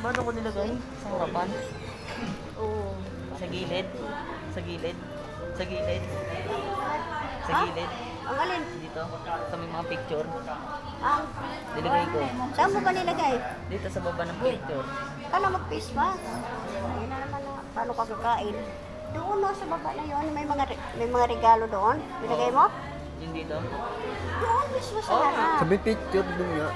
Ba't ako nilagay? Sa harapan? Oo. Sa gilid? Sa gilid? Sa gilid? Sa gilid? Ang alin? Dito? Sa may mga picture? Ang? Nilagay ko. Saan mo ba nilagay? Dito sa baba ng picture. Paano mag-face mask? Ayun na naman na. Paano ka kakain? Doon no, sa baba na yun. May mga regalo doon. Nilagay mo? Yung dito? Doon, mismo sa Oo. harap. Sabi picture dun nga.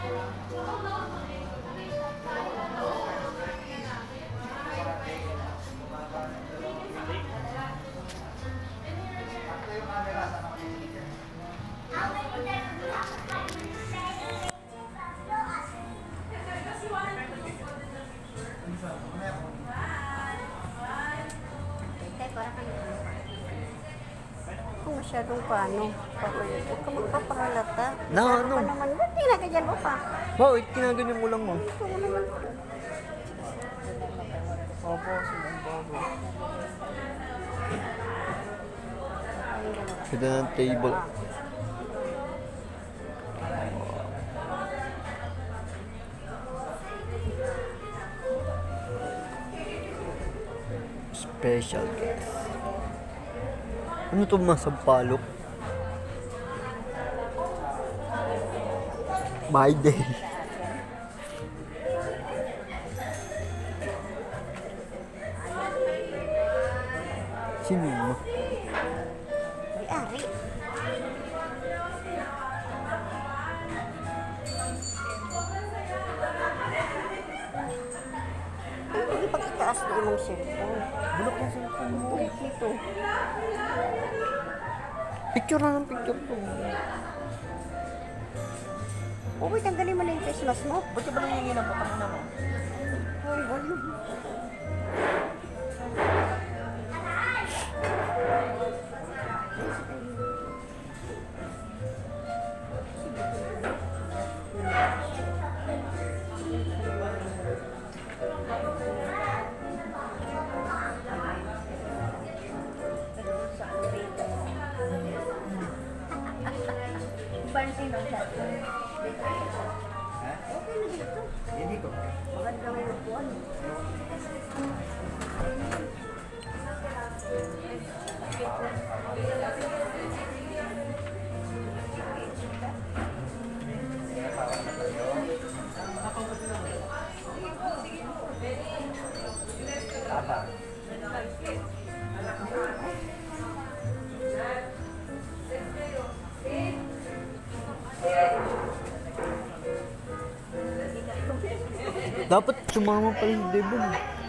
Kung masyadong paano, huwag ka magpapahalata. Na ano? Pa naman, ba't ginagayan mo pa? Bakit kinaganyan mo lang mo? Ito mo naman. Opo, silang bobo. Ganda ng table. Special guest. Ano to, masampalok? My day. Sino mo? Ari. Ay, hindi pagkitaas na imong cellphone. Bulok yung cellphone mo. Ulit nito. Picture na ng picture ko. Uy, tanggalin mo na yung face mask mo. Ba't ka ba nangyayari ng putang ina mo? Uy, uy. Bansin ang chat. Okay na dito. Hindi ko. Maganda may upuan. Dapat sumama pa rin, Devon.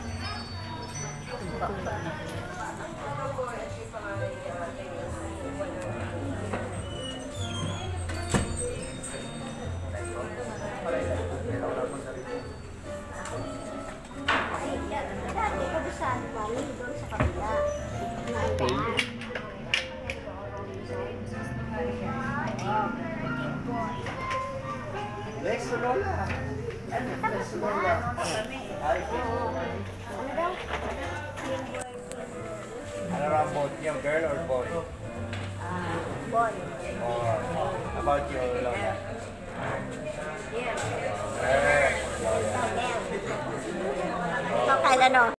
Dati ko sa mami doon sa kabila. Lex Lola. Lex Lola. Ano daw? Ano about both girl or boy? Boy. Or about your Lola? Ikaw kailan no?